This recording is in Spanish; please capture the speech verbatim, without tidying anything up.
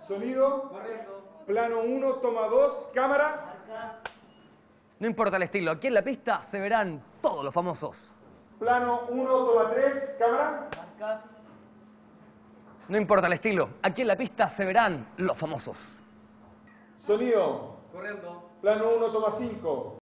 Sonido. Correcto. Plano uno, toma dos, cámara. Marca. No importa el estilo, aquí en la pista se verán todos los famosos. Plano uno, toma tres, cámara. Marca. No importa el estilo, aquí en la pista se verán los famosos. Sonido. Correcto. Plano uno, toma cinco.